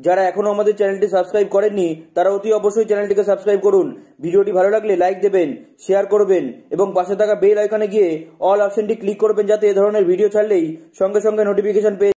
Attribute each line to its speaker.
Speaker 1: যারা এখনো আমাদের চ্যানেলটি সাবস্ক্রাইব করেননি তারা অতি অবশ্যই চ্যানেলটিকে সাবস্ক্রাইব করুন। ভিডিওটি ভালো লাগলে লাইক দেবেন, শেয়ার করবেন এবং পাশে থাকা বেল আইকনে গিয়ে অল অপশনটি ক্লিক করবেন, যাতে এ ধরনের ভিডিও ছাড়লেই সঙ্গে সঙ্গে নোটিফিকেশন পেয়ে